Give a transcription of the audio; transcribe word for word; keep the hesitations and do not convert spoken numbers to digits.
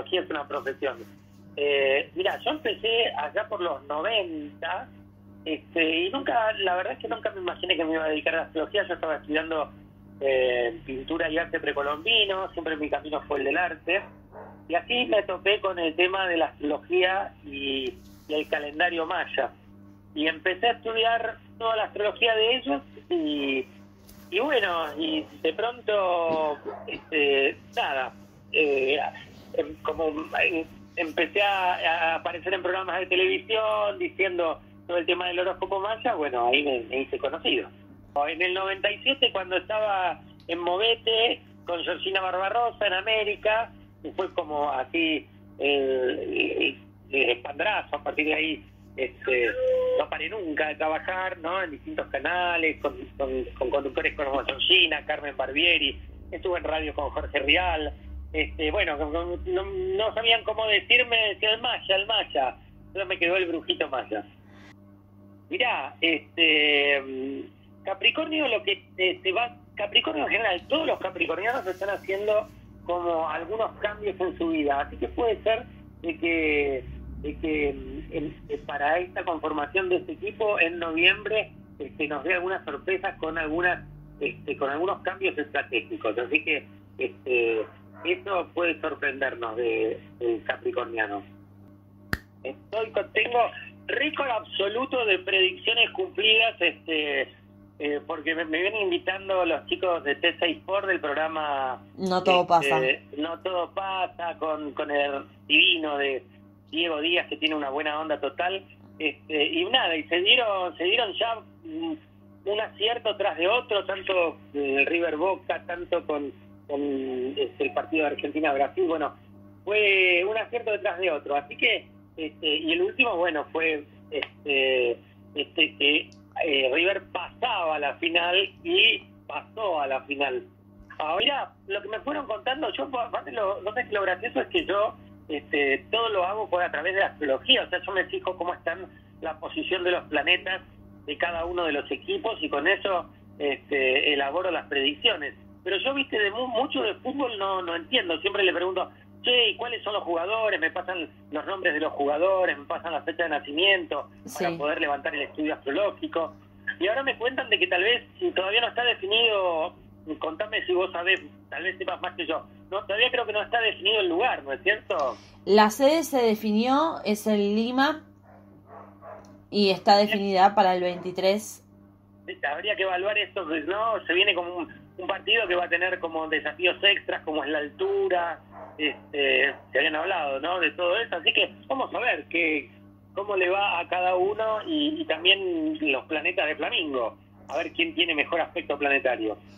astrología es una profesión. Eh, mira, yo empecé allá por los noventa, este, y nunca, la verdad es que nunca me imaginé que me iba a dedicar a la astrología. Yo estaba estudiando eh, pintura y arte precolombino, siempre mi camino fue el del arte, y así me topé con el tema de la astrología y, y el calendario maya. Y empecé a estudiar toda la astrología de ellos y, y bueno, y de pronto, este, nada, eh, como eh, empecé a, a aparecer en programas de televisión diciendo todo el tema del horóscopo maya, bueno, ahí me, me hice conocido. En el noventa y siete, cuando estaba en Movete con Georgina Barbarossa en América, fue como así el, el, el espandrazo. A partir de ahí este, no paré nunca de trabajar, ¿no?, en distintos canales, con, con, con conductores como Georgina, Carmen Barbieri, estuve en radio con Jorge Rial. Este, bueno, no, no, no sabían cómo decirme, decía el Maya, el Maya. Entonces me quedó el brujito Maya. Mirá, este, Capricornio, lo que te, te va, Capricornio en general, todos los capricornianos están haciendo como algunos cambios en su vida, así que puede ser de que, de que en, de para esta conformación de este equipo en noviembre este, nos dé algunas sorpresas con algunas, este, con algunos cambios estratégicos, así que este, eso puede sorprendernos de, de capricorniano. Estoy con, tengo récord absoluto de predicciones cumplidas, este, eh, porque me, me vienen invitando los chicos de T seis Sport del programa No Todo Pasa. Eh, No Todo Pasa, con, con el divino de Diego Díaz, que tiene una buena onda total, este, y nada, y se dieron, se dieron ya un, un acierto tras de otro, tanto el River Boca, tanto con, con este, el partido de Argentina-Brasil, bueno, fue un acierto detrás de otro, así que Este, y el último, bueno, fue este, este que eh, River pasaba a la final y pasó a la final. Ahora, lo que me fueron contando, yo, aparte, lo, no sé si lo gracioso es que yo este, todo lo hago por a través de la astrología, o sea, yo me fijo cómo están la posición de los planetas de cada uno de los equipos y con eso este, elaboro las predicciones. Pero yo, viste, de mu mucho de fútbol no, no entiendo, siempre le pregunto, che, ¿y cuáles son los jugadores? Me pasan los nombres de los jugadores, me pasan la fecha de nacimiento, sí, para poder levantar el estudio astrológico. Y ahora me cuentan de que tal vez, si todavía no está definido, contame si vos sabés, tal vez sepas más que yo, no, todavía creo que no está definido el lugar, ¿no es cierto? La sede se definió, es en Lima, y está definida para el veintitrés. Habría que evaluar esto, ¿no? Se viene como un, un partido que va a tener como desafíos extras, como es la altura. Este, se habían hablado, ¿no?, de todo eso, así que vamos a ver qué, cómo le va a cada uno y, y también los planetas de Flamingo, a ver quién tiene mejor aspecto planetario.